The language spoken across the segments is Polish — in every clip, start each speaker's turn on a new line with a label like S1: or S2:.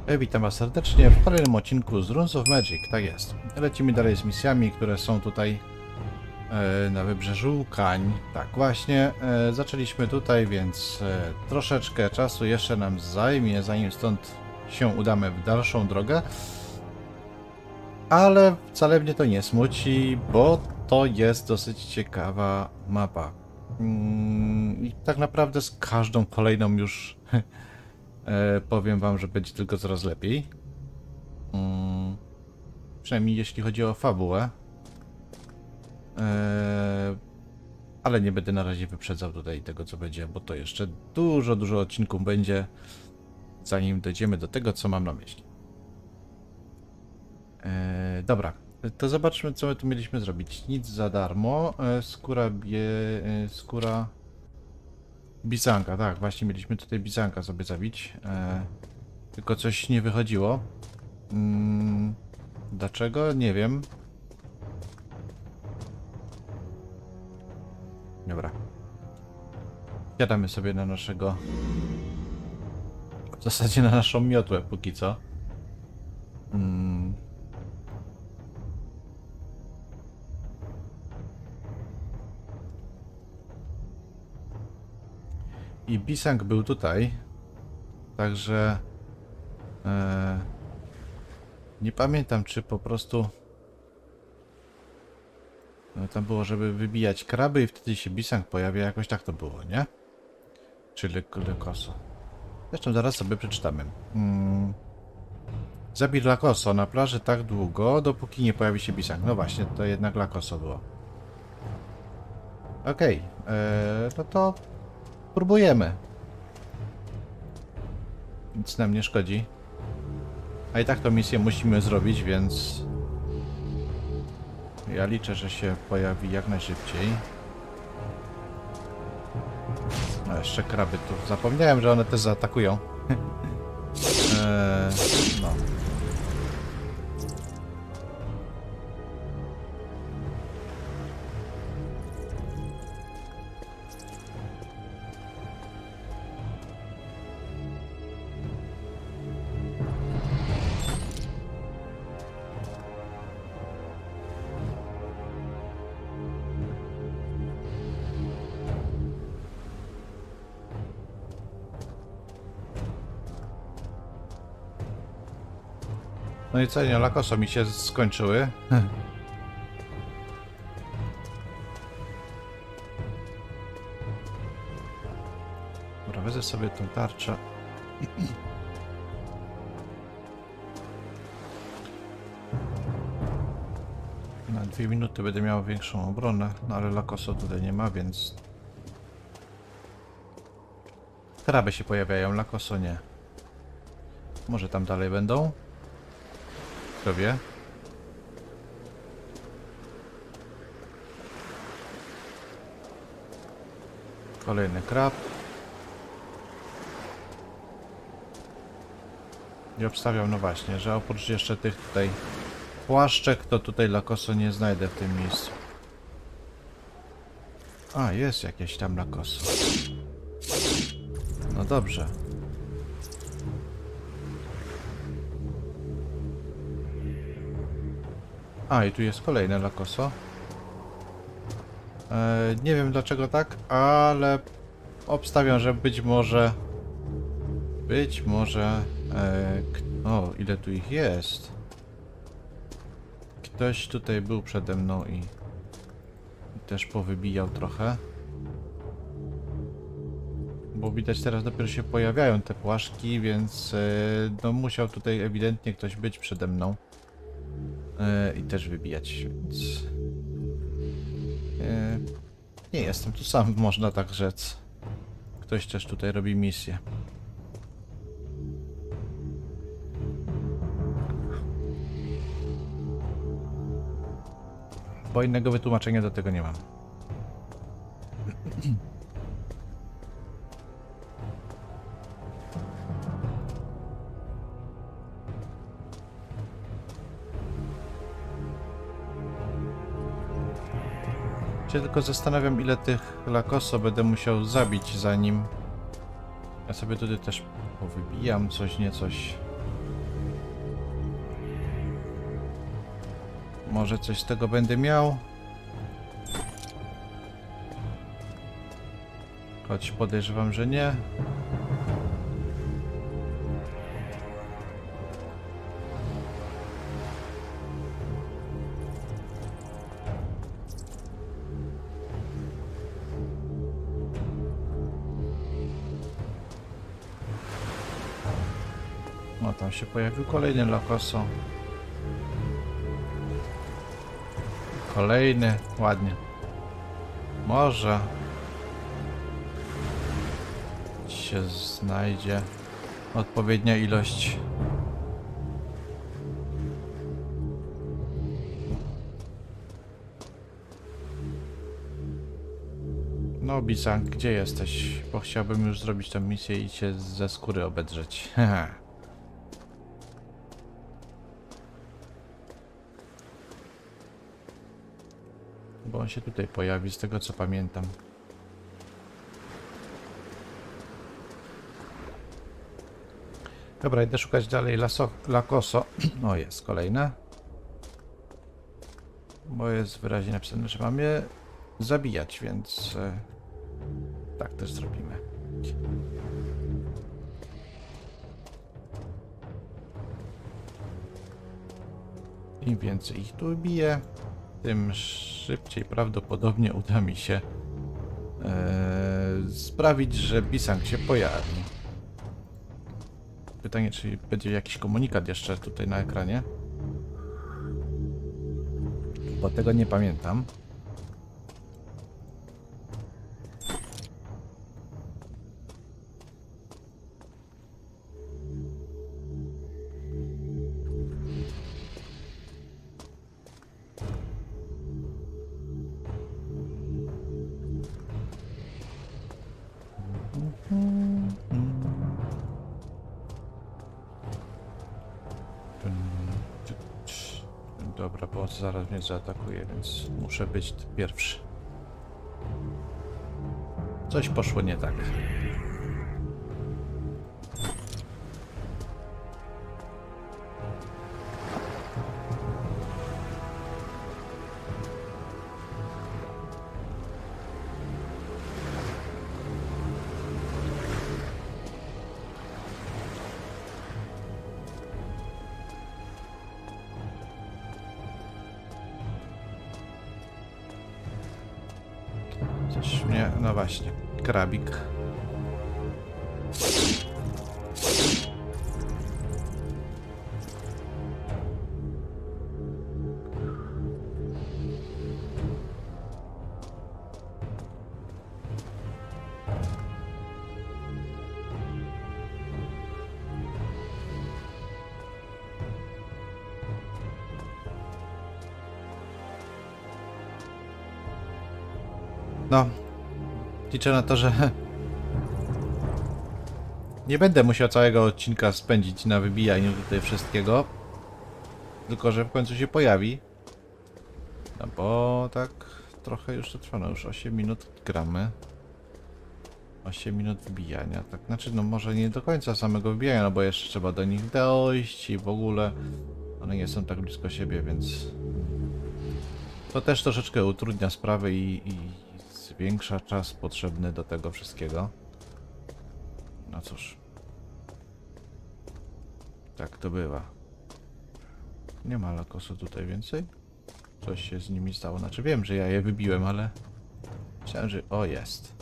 S1: Witam Was serdecznie w kolejnym odcinku z Runes of Magic. Tak jest. Lecimy dalej z misjami, które są tutaj na wybrzeżu Kań. Tak, właśnie zaczęliśmy tutaj, więc troszeczkę czasu jeszcze nam zajmie, zanim stąd się udamy w dalszą drogę. Ale wcale mnie to nie smuci, bo to jest dosyć ciekawa mapa. I tak naprawdę z każdą kolejną już powiem Wam, że będzie tylko coraz lepiej. Przynajmniej jeśli chodzi o fabułę. Ale nie będę na razie wyprzedzał tutaj tego, co będzie, bo to jeszcze dużo odcinków będzie, zanim dojdziemy do tego, co mam na myśli. Dobra, to zobaczmy, co my tu mieliśmy zrobić. Nic za darmo. Skóra bizanka, tak, właśnie mieliśmy tutaj bizanka sobie zabić. Tylko coś nie wychodziło. Dlaczego? Nie wiem. Dobra. Siadamy sobie na naszego... W zasadzie na naszą miotłę póki co. I Bisang był tutaj. Także... nie pamiętam, czy po prostu... tam było, żeby wybijać kraby i wtedy się Bisang pojawia. Jakoś tak to było, nie? Czyli Lakoso. Zresztą zaraz sobie przeczytamy. Zabij Lakoso na plaży tak długo, dopóki nie pojawi się Bisang. No właśnie, to jednak Lakoso było. Okej, no to próbujemy. Nic nam nie szkodzi. A i tak tą misję musimy zrobić, więc... ja liczę, że się pojawi jak najszybciej. No jeszcze kraby tu. Zapomniałem, że one też zaatakują. No. No i co, nie, Lakoso mi się skończyły. Dobra, wezmę sobie tą tarczę. Na 2 minuty będę miał większą obronę, no ale Lakoso tutaj nie ma, więc... kraby się pojawiają, Lakoso nie. Może tam dalej będą? Kto wie? Kolejny krab. I obstawiam, no właśnie, że oprócz jeszcze tych tutaj płaszczek, to tutaj Lakoso nie znajdę w tym miejscu. A, jest jakieś tam Lakoso. No dobrze. A, i tu jest kolejne Lakoso. Nie wiem dlaczego tak, ale obstawiam, że być może... o, ile tu ich jest. Ktoś tutaj był przede mną i też powybijał trochę. Bo widać, teraz dopiero się pojawiają te płaszki, więc no musiał tutaj ewidentnie ktoś być przede mną. I też wybijać, więc... nie jestem tu sam, można tak rzec. Ktoś też tutaj robi misję. Bo innego wytłumaczenia do tego nie mam. Się tylko zastanawiam, ile tych Lakoso będę musiał zabić, zanim... Ja sobie tutaj też powybijam coś, nie coś. Może coś z tego będę miał. Choć podejrzewam, że nie. O, tam się pojawił kolejny Lakoso. Kolejny, ładnie. Może się znajdzie odpowiednia ilość. No, Bisang, gdzie jesteś? Bo chciałbym już zrobić tę misję i cię ze skóry obedrzeć. Bo on się tutaj pojawi, z tego co pamiętam. Dobra, idę szukać dalej Lakoso. O, jest kolejne. Bo jest wyraźnie napisane, że mam je zabijać, więc tak też zrobimy. Im więcej ich tu bije, tym szybciej prawdopodobnie uda mi się sprawić, że Bisang się pojawi. Pytanie, czy będzie jakiś komunikat jeszcze tutaj na ekranie? Bo tego nie pamiętam. Dobra, bo zaraz mnie zaatakuje, więc muszę być pierwszy. Coś poszło nie tak. Coś mnie, no właśnie, krabik. No, liczę na to, że nie będę musiał całego odcinka spędzić na wybijaniu tutaj wszystkiego, tylko że w końcu się pojawi. No bo tak trochę już to trwa, no już 8 minut gramy. 8 minut wybijania, tak, znaczy no może nie do końca samego wybijania, no bo jeszcze trzeba do nich dojść i w ogóle one nie są tak blisko siebie, więc to też troszeczkę utrudnia sprawę i zwiększa czas potrzebny do tego wszystkiego. No cóż. Tak to bywa. Nie ma Lakosu tutaj więcej? Coś się z nimi stało. Znaczy wiem, że ja je wybiłem, ale myślałem, że... O, jest.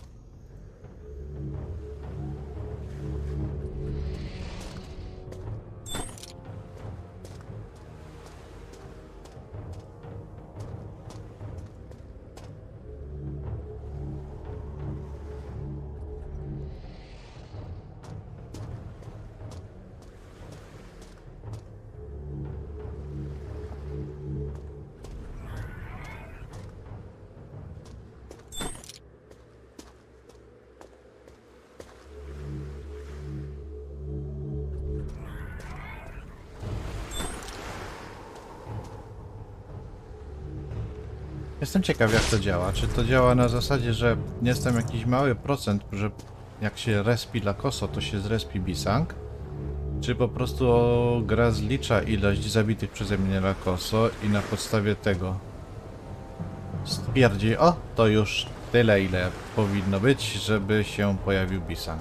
S1: Jestem ciekaw, jak to działa. Czy to działa na zasadzie, że jest tam jakiś mały procent, że jak się respi Lakoso, to się zrespi Bisang? Czy po prostu gra zlicza ilość zabitych przeze mnie Lakoso i na podstawie tego stwierdzi, o, to już tyle, ile powinno być, żeby się pojawił Bisang.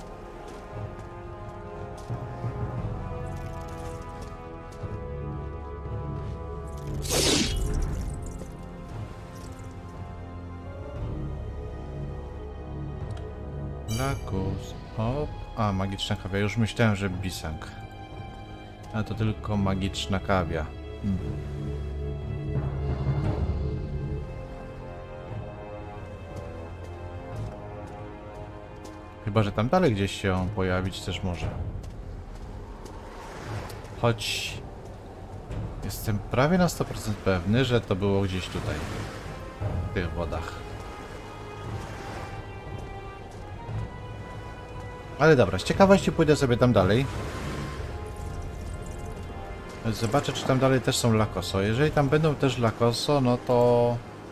S1: Lakus, hop. A, magiczna kawia. Już myślałem, że Bisang. A to tylko magiczna kawia. Chyba, że tam dalej gdzieś się pojawić też może. Choć jestem prawie na 100% pewny, że to było gdzieś tutaj. W tych wodach. Ale dobra, z ciekawości pójdę sobie tam dalej. Zobaczę, czy tam dalej też są Lakoso. Jeżeli tam będą też Lakoso, no to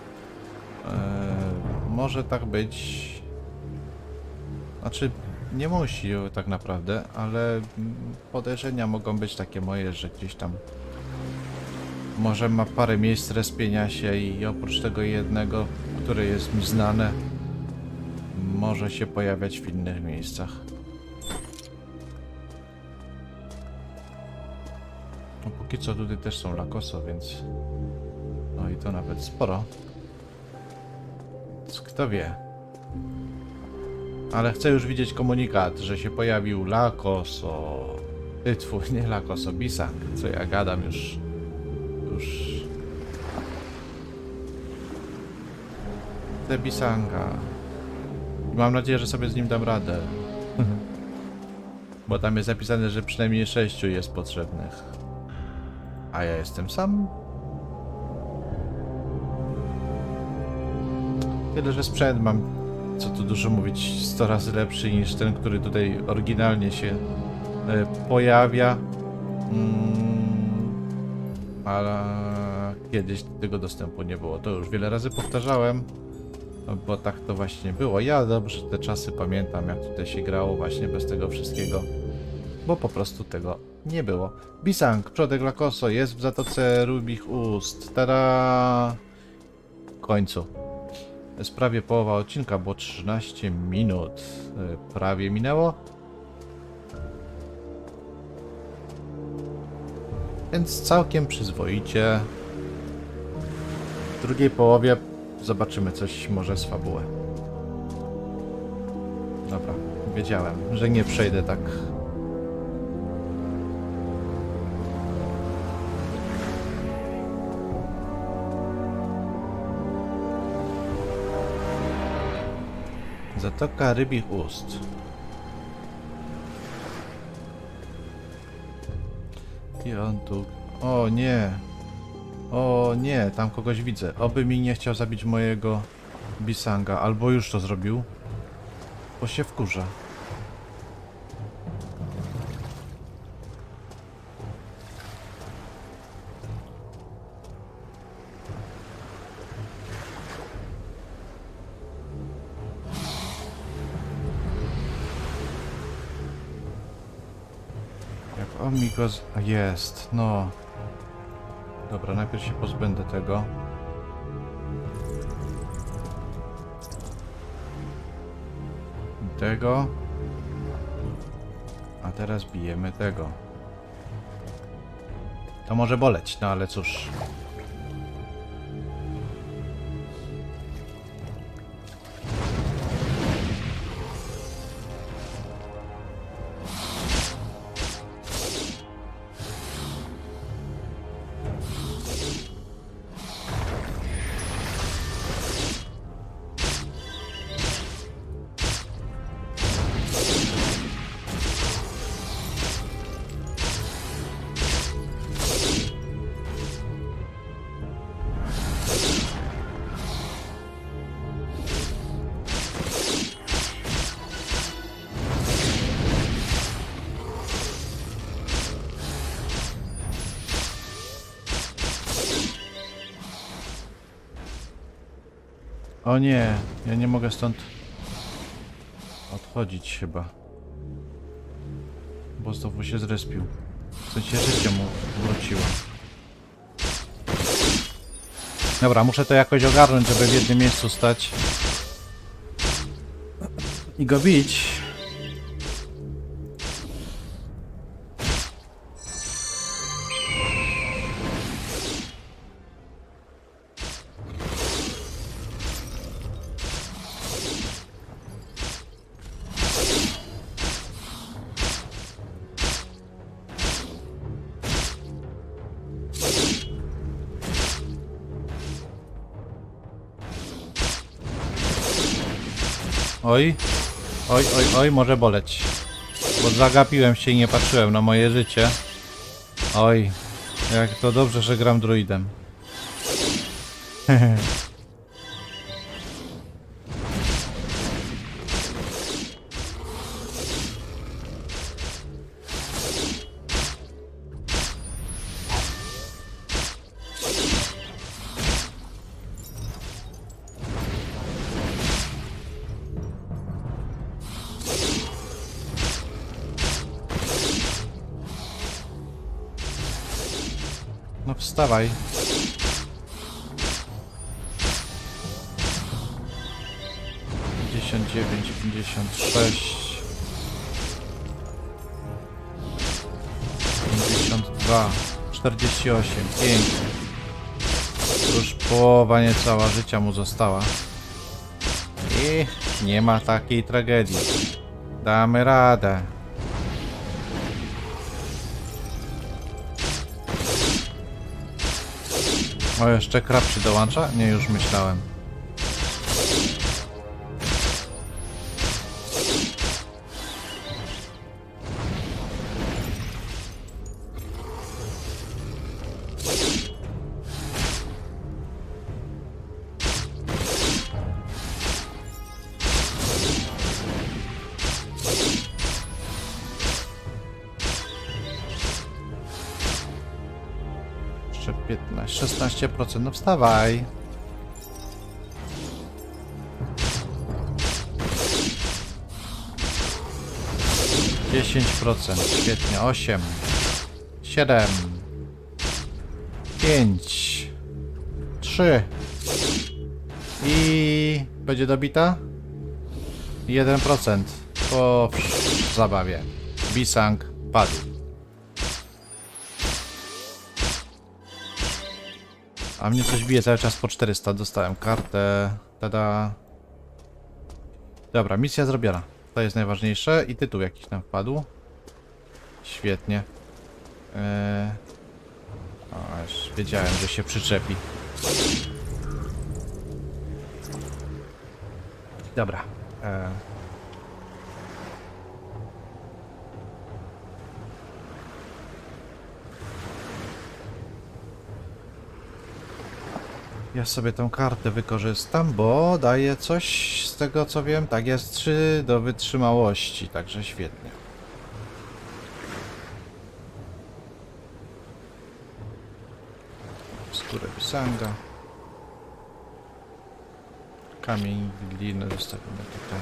S1: może tak być. Znaczy, nie musi tak naprawdę, ale podejrzenia mogą być takie moje, że gdzieś tam może ma parę miejsc respienia się i oprócz tego jednego, które jest mi znane, może się pojawiać w innych miejscach. No póki co tutaj też są Lakoso, więc no i to nawet sporo. Więc kto wie. Ale chcę już widzieć komunikat, że się pojawił Lakoso. Nie Lakoso, Bisang. Co ja gadam już. Chcę Bisanga. I mam nadzieję, że sobie z nim dam radę. Bo tam jest napisane, że przynajmniej 6 jest potrzebnych. A ja jestem sam. Tyle, że sprzęt mam, co tu dużo mówić, 100 razy lepszy niż ten, który tutaj oryginalnie się pojawia. Ale kiedyś tego dostępu nie było. To już wiele razy powtarzałem, bo tak to właśnie było. Ja dobrze te czasy pamiętam, jak tutaj się grało właśnie bez tego wszystkiego, bo po prostu tego nie było. Bisang, przodek Lakoso, jest w Zatoce Rybich Ust. Tada! W końcu. Jest prawie połowa odcinka, bo 13 minut prawie minęło. Więc całkiem przyzwoicie. W drugiej połowie zobaczymy coś może z fabuły. Dobra, wiedziałem, że nie przejdę tak. Zatoka Rybich Ust. I on tu... O nie! O nie, tam kogoś widzę. Oby mi nie chciał zabić mojego Bisanga, albo już to zrobił. Bo się wkurza. On mi go... Jest, no. Dobra, najpierw się pozbędę tego. Tego. A teraz bijemy tego. To może boleć, no ale cóż. O nie, ja nie mogę stąd odchodzić chyba. Bo znowu się zrespił. W sensie życie mu wróciło. Dobra, muszę to jakoś ogarnąć, żeby w jednym miejscu stać. I go bić. Oj, oj, może boleć. Bo zagapiłem się i nie patrzyłem na moje życie. Oj, jak to dobrze, że gram druidem. No wstawaj. Pięćdziesiąt dziewięć, 56, 52, 48, pięknie. Już połowa niecała życia mu została. I nie ma takiej tragedii. Damy radę. O, jeszcze krab się dołącza? Nie, już myślałem. Jeszcze 15, 16%, no wstawaj. Dziesięć procent, świetnie, 8, 7, 5, 3 i będzie dobita? 1% po zabawie. Bisang padł. A mnie coś bije cały czas po 400. Dostałem kartę. Tada. Dobra, misja zrobiona. To jest najważniejsze. I tytuł jakiś nam wpadł. Świetnie. O, już wiedziałem, że się przyczepi. Dobra. Ja sobie tą kartę wykorzystam, bo daje coś z tego co wiem. Tak, jest 3 do wytrzymałości, także świetnie. Skórę Bisanga. Kamień gliny zostawimy tutaj.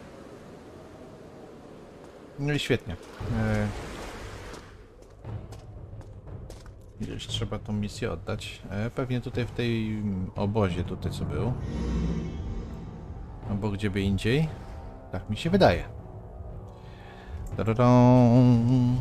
S1: No i świetnie. Gdzieś trzeba tą misję oddać. Pewnie tutaj w tej obozie tutaj co był. Albo gdzieby indziej. Tak mi się wydaje. Tadadam.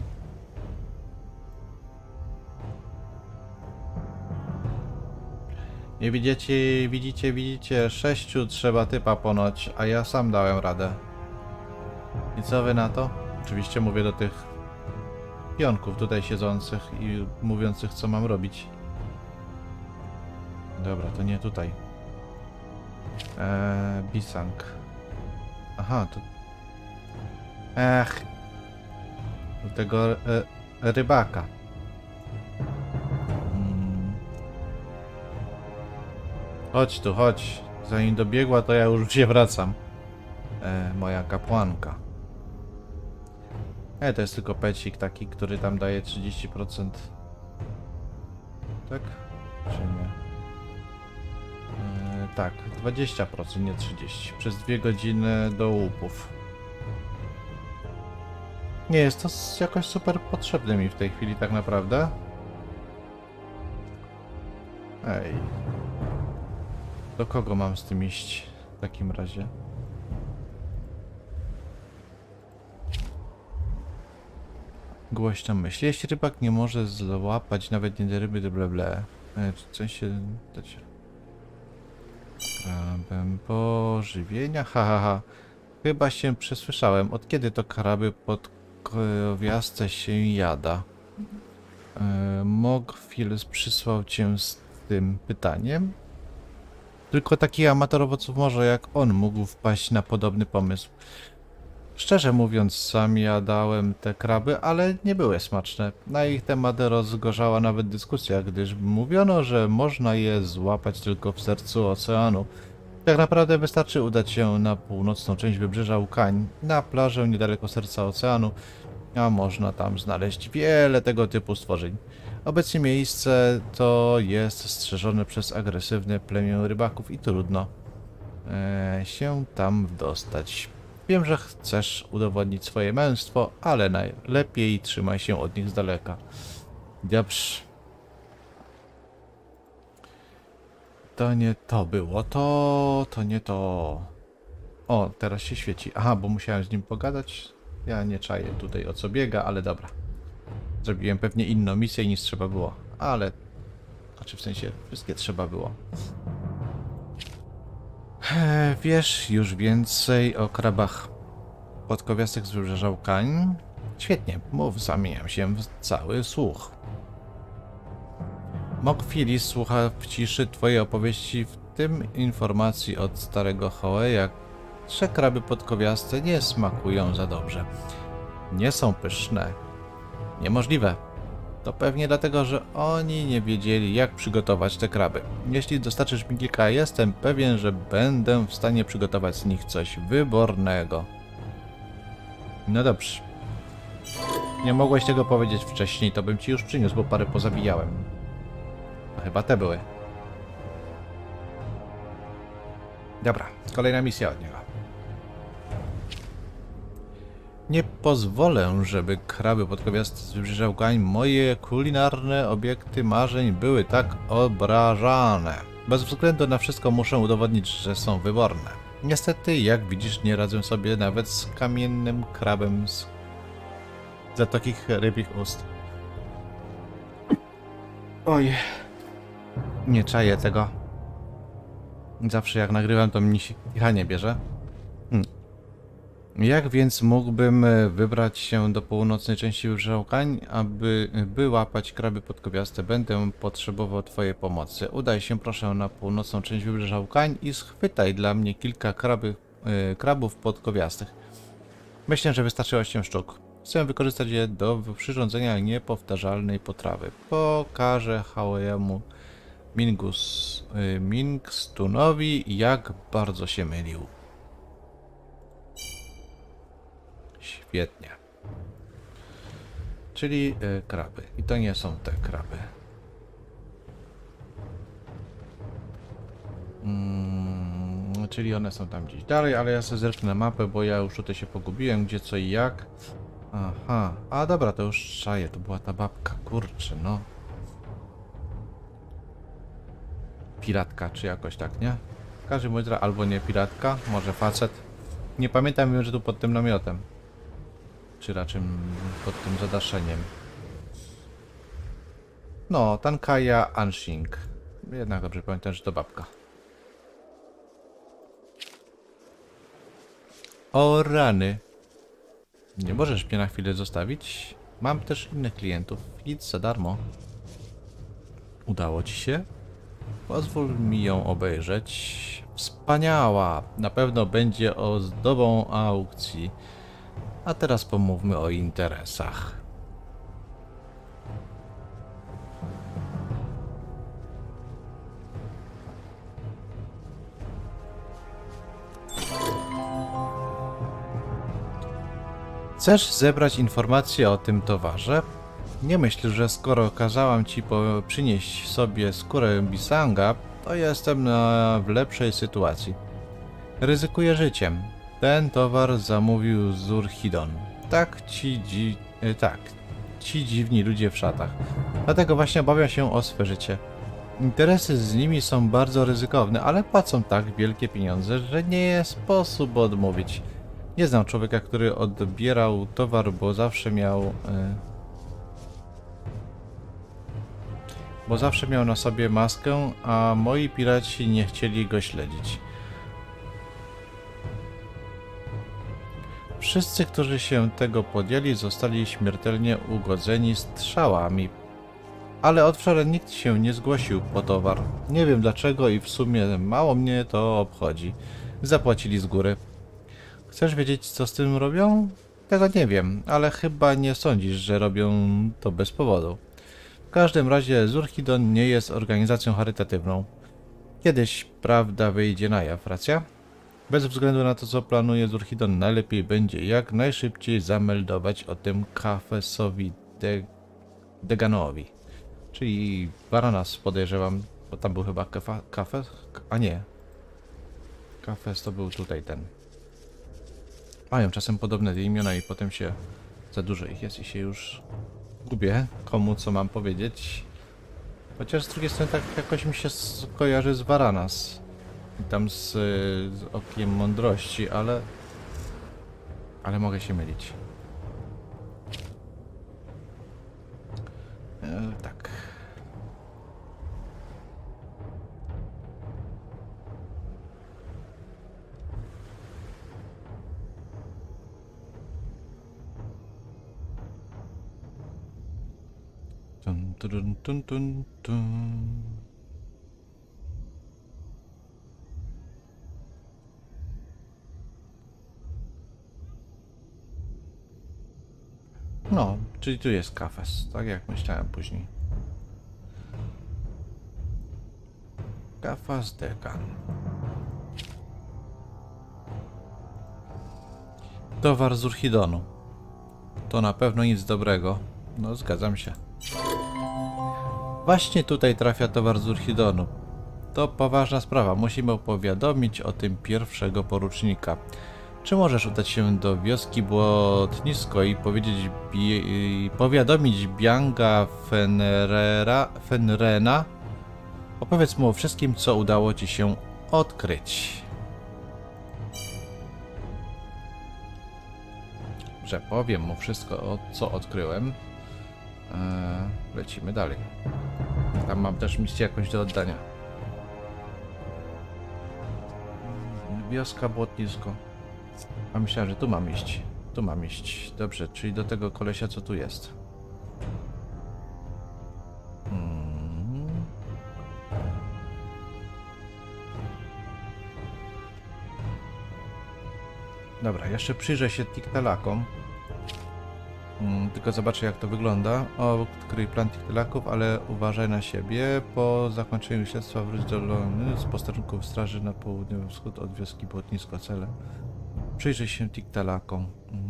S1: Nie widzicie, 6 trzeba typa ponoć, a ja sam dałem radę. I co wy na to? Oczywiście mówię do tych pionków tutaj siedzących i mówiących co mam robić. Dobra, to nie tutaj. Bisang. Aha, to... do tego rybaka. Chodź tu, chodź. Zanim dobiegła, to ja już się wracam. Moja kapłanka. To jest tylko pecik taki, który tam daje 30%. Tak? Czy nie? Tak, 20%, nie 30%. Przez 2 godziny do łupów. Nie jest to jakoś super potrzebne mi w tej chwili tak naprawdę. Ej. Do kogo mam z tym iść w takim razie? Głośna myśl. Jeśli rybak nie może złapać nawet nie ryby, to bleble. Czy coś się dać? Krabem pożywienia? Ha, ha, ha. Chyba się przesłyszałem. Od kiedy to kraby podkowiaste się jada? Mogfils przysłał cię z tym pytaniem? Tylko taki amator owoców morza jak on mógł wpaść na podobny pomysł. Szczerze mówiąc, sam jadałem te kraby, ale nie były smaczne. Na ich temat rozgorzała nawet dyskusja, gdyż mówiono, że można je złapać tylko w sercu oceanu. Tak naprawdę wystarczy udać się na północną część wybrzeża Łukań, na plażę niedaleko serca oceanu, a można tam znaleźć wiele tego typu stworzeń. Obecnie miejsce to jest strzeżone przez agresywne plemię rybaków i trudno się tam dostać. Wiem, że chcesz udowodnić swoje męstwo, ale najlepiej trzymaj się od nich z daleka. Dobrze. To nie to było, to nie to. O, teraz się świeci. Aha, bo musiałem z nim pogadać. Ja nie czaję tutaj o co biega, ale dobra. Zrobiłem pewnie inną misję niż trzeba było, ale... Znaczy w sensie, wszystkie trzeba było. Wiesz już więcej o krabach podkowiastych z wybrzeża Łukań? Świetnie, mów, zamieniam się w cały słuch. Mogfilis słucha w ciszy twojej opowieści, w tym informacji od starego Hoeja, że kraby podkowiaste nie smakują za dobrze. Nie są pyszne. Niemożliwe. To pewnie dlatego, że oni nie wiedzieli, jak przygotować te kraby. Jeśli dostarczysz mi kilka, jestem pewien, że będę w stanie przygotować z nich coś wybornego. No dobrze. Nie mogłeś tego powiedzieć wcześniej, to bym ci już przyniósł, bo parę pozabijałem. A chyba te były. Dobra, kolejna misja od niego. Nie pozwolę, żeby kraby podkowiaste z wybrzeża Łukań, moje kulinarne obiekty marzeń, były tak obrażane. Bez względu na wszystko muszę udowodnić, że są wyborne. Niestety, jak widzisz, nie radzę sobie nawet z kamiennym krabem z Zatoki Rybich Ust. Oj. Nie czaję tego. Zawsze jak nagrywam, to mi się kichanie bierze. Jak więc mógłbym wybrać się do północnej części wybrzeża Łukań, aby łapać kraby podkowiaste? Będę potrzebował twojej pomocy. Udaj się proszę na północną część wybrzeża Łukań i schwytaj dla mnie kilka krabów podkowiastych. Myślę, że wystarczy 8 sztuk. Chcę wykorzystać je do przyrządzenia niepowtarzalnej potrawy. Pokażę Hoejemu Mingstunowi, jak bardzo się mylił. Świetnie. Czyli kraby. I to nie są te kraby. Czyli one są tam gdzieś dalej, ale ja sobie zerknę na mapę, bo ja już tutaj się pogubiłem, gdzie co i jak. Aha. A dobra, to już czaję. To była ta babka. Kurczę, no. Piratka, czy jakoś tak, nie? W każdym razie, albo nie piratka, może facet. Nie pamiętam, wiem, że tu pod tym namiotem. Czy raczej pod tym zadaszeniem. No, Tankaja Anshing. Jednak dobrze pamiętam, że to babka. O rany. Nie możesz mnie na chwilę zostawić? Mam też innych klientów. Idź za darmo. Udało ci się? Pozwól mi ją obejrzeć. Wspaniała! Na pewno będzie ozdobą aukcji. A teraz pomówmy o interesach. Chcesz zebrać informacje o tym towarze? Nie myśl, że skoro kazałam ci przynieść sobie skórę bisanga, to jestem w lepszej sytuacji. Ryzykuję życiem. Ten towar zamówił Zurhidon. tak, ci dziwni ludzie w szatach. Dlatego właśnie obawiam się o swe życie. Interesy z nimi są bardzo ryzykowne, ale płacą tak wielkie pieniądze, że nie jest sposób odmówić. Nie znam człowieka, który odbierał towar, bo zawsze miał na sobie maskę, a moi piraci nie chcieli go śledzić. Wszyscy, którzy się tego podjęli, zostali śmiertelnie ugodzeni strzałami. Ale od wczoraj nikt się nie zgłosił po towar. Nie wiem dlaczego i w sumie mało mnie to obchodzi. Zapłacili z góry. Chcesz wiedzieć, co z tym robią? Tego nie wiem, ale chyba nie sądzisz, że robią to bez powodu. W każdym razie Zurhidon nie jest organizacją charytatywną. Kiedyś prawda wyjdzie na jaw, racja? Bez względu na to, co planuje Zurhidon, najlepiej będzie jak najszybciej zameldować o tym Kafesowi Deganowi. Czyli Varanas, podejrzewam, bo tam był chyba Kafes? A nie. Kafes to był tutaj ten. Mają czasem podobne imiona i potem się za dużo ich jest i się już gubię, komu co mam powiedzieć. Chociaż z drugiej strony tak jakoś mi się kojarzy z Varanas. I tam z Okiem Mądrości, ale mogę się mylić. Tak. Tun, tun, tun, tun, tun. No, czyli tu jest Kafes, tak jak myślałem później. Kafes Degan. Towar z Urhidonu. To na pewno nic dobrego. No, zgadzam się. Właśnie tutaj trafia towar z Urhidonu. To poważna sprawa. Musimy powiadomić o tym pierwszego porucznika. Czy możesz udać się do wioski Błotnisko i powiadomić Bianga Fenrena? Opowiedz mu o wszystkim, co udało ci się odkryć. Że powiem mu wszystko, co odkryłem. Lecimy dalej. Tam mam też misję jakąś do oddania. Wioska Błotnisko. A myślałem, że tu mam iść. Tu mam iść. Dobrze, czyli do tego kolesia, co tu jest. Dobra, jeszcze przyjrzę się Tiktalakom. Tylko zobaczę, jak to wygląda. Odkryj plan Tiktalaków, ale uważaj na siebie. Po zakończeniu śledztwa wróć do Lony z posterunków straży na południowy wschód od wioski Błotnisko. Cele. Przyjrzyj się Tiktalakom.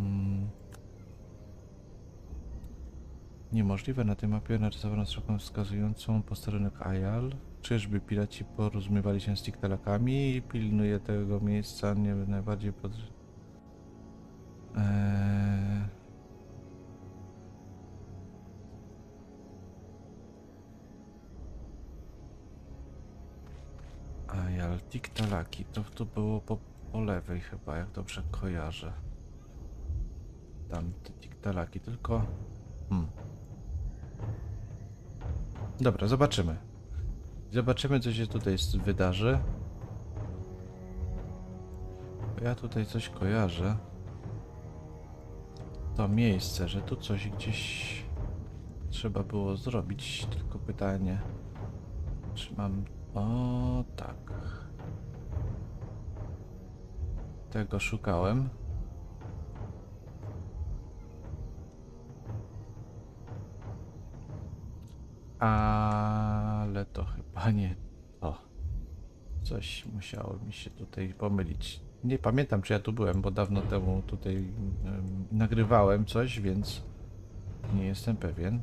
S1: Niemożliwe. Na tej mapie narysowano stroką wskazującą posterunek Ayal. Czyżby piraci porozumiewali się z Tiktalakami i pilnuje tego miejsca nie najbardziej pod... Ayal, Tiktalaki. To było po lewej chyba, jak dobrze kojarzę. Tam te Tiktalaki, tylko... Dobra, zobaczymy. Zobaczymy, co się tutaj wydarzy. Ja tutaj coś kojarzę. To miejsce, że tu coś gdzieś trzeba było zrobić, tylko pytanie, czy mam... O, tak. Tego szukałem. Ale to chyba nie to. Coś musiało mi się tutaj pomylić. Nie pamiętam, czy ja tu byłem, bo dawno temu tutaj nagrywałem coś, więc nie jestem pewien.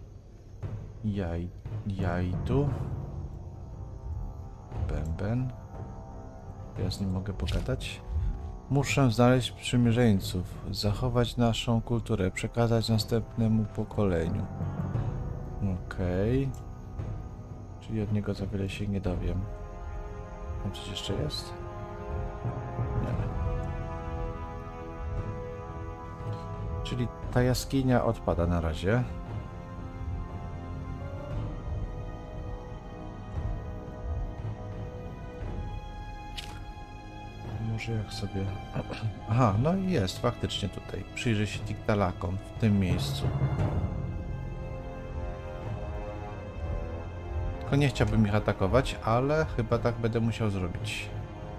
S1: Jaj tu. Bęben. Ja z nim mogę pogadać. Muszę znaleźć sprzymierzeńców, zachować naszą kulturę, przekazać następnemu pokoleniu. Okej. Czyli od niego za wiele się nie dowiem. Tam coś jeszcze jest? Nie. Czyli ta jaskinia odpada na razie. Może jak sobie... Aha, no i jest faktycznie tutaj. Przyjrzę się Tiktalakom w tym miejscu. Tylko nie chciałbym ich atakować, ale chyba tak będę musiał zrobić.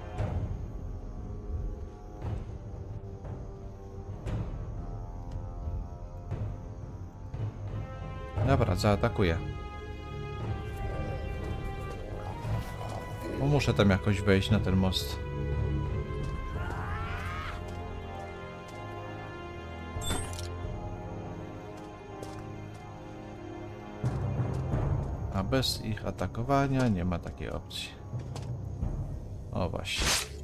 S1: Dobra, zaatakuję. Bo muszę tam jakoś wejść na ten most. A bez ich atakowania nie ma takiej opcji. O właśnie.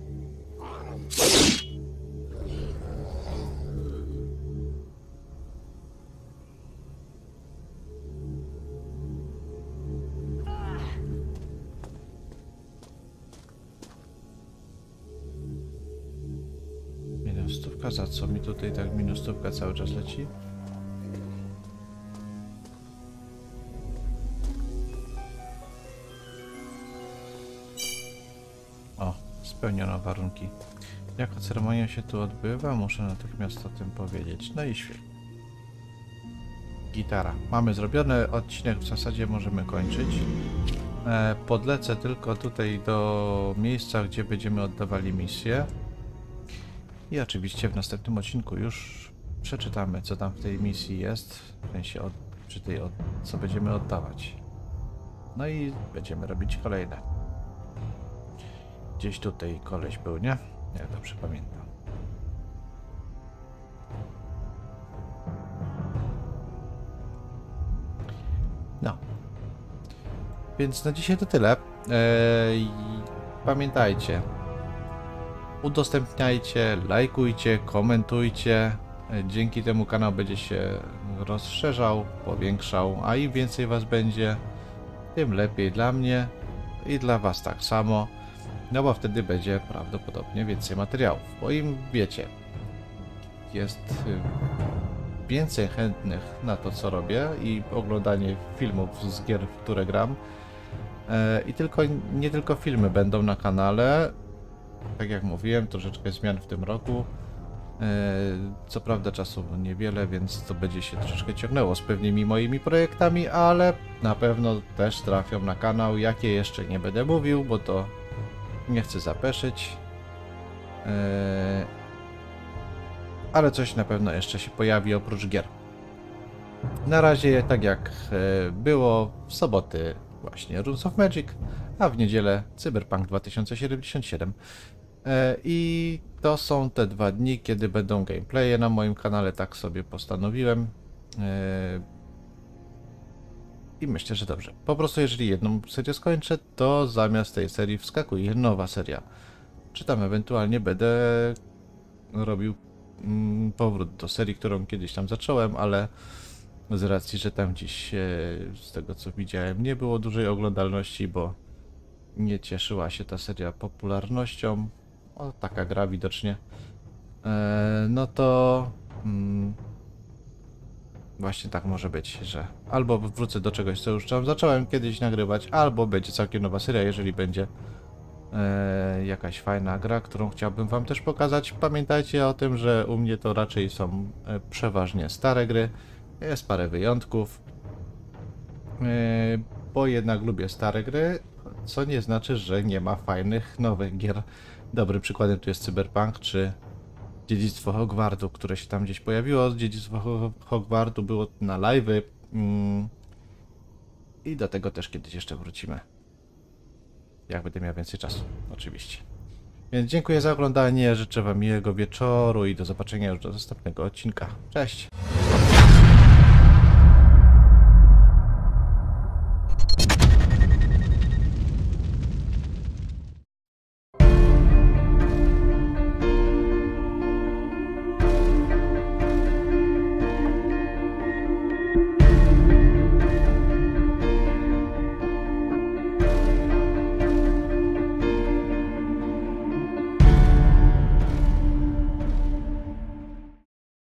S1: Minustówka, za co mi tutaj tak minustówka cały czas leci? O, spełniono warunki. Jaka ceremonia się tu odbywa? Muszę natychmiast o tym powiedzieć. No i świetnie. Gitara. Mamy zrobiony odcinek, w zasadzie możemy kończyć. Podlecę tylko tutaj do miejsca, gdzie będziemy oddawali misję. I oczywiście w następnym odcinku już przeczytamy, co tam w tej misji jest. W sensie, przy tej, co będziemy oddawać. No i będziemy robić kolejne. Gdzieś tutaj koleś był, nie? Jak dobrze pamiętam. No. Więc na dzisiaj to tyle. Pamiętajcie. Udostępniajcie, lajkujcie, komentujcie. Dzięki temu kanał będzie się rozszerzał, powiększał, a im więcej was będzie, tym lepiej dla mnie i dla was tak samo. No bo wtedy będzie prawdopodobnie więcej materiałów. Bo im wiecie, jest więcej chętnych na to, co robię i oglądanie filmów z gier, w które gram. I nie tylko filmy będą na kanale. Tak jak mówiłem, troszeczkę zmian w tym roku. Co prawda czasu niewiele, więc to będzie się troszeczkę ciągnęło z pewnymi moimi projektami, ale na pewno też trafią na kanał. Jakie jeszcze nie będę mówił, bo to nie chcę zapeszyć. Ale coś na pewno jeszcze się pojawi oprócz gier. Na razie, tak jak było w soboty właśnie Runes of Magic, a w niedzielę Cyberpunk 2077. I to są te 2 dni, kiedy będą gameplaye na moim kanale, tak sobie postanowiłem. I myślę, że dobrze. Po prostu jeżeli jedną serię skończę, to zamiast tej serii wskakuje nowa seria. Czy tam ewentualnie będę robił powrót do serii, którą kiedyś tam zacząłem, ale z racji, że tam dziś z tego co widziałem nie było dużej oglądalności, bo nie cieszyła się ta seria popularnością. O, taka gra widocznie. No to właśnie tak może być, że albo wrócę do czegoś, co już tam zacząłem kiedyś nagrywać, albo będzie całkiem nowa seria, jeżeli będzie jakaś fajna gra, którą chciałbym wam też pokazać. Pamiętajcie o tym, że u mnie to raczej są przeważnie stare gry. Jest parę wyjątków, bo jednak lubię stare gry, co nie znaczy, że nie ma fajnych nowych gier. Dobrym przykładem tu jest Cyberpunk czy Dziedzictwo Hogwartu, które się tam gdzieś pojawiło. Dziedzictwo Hogwartu było na live'y i do tego też kiedyś jeszcze wrócimy. Jak będę miał więcej czasu, oczywiście. Więc dziękuję za oglądanie, życzę wam miłego wieczoru i do zobaczenia już do następnego odcinka. Cześć!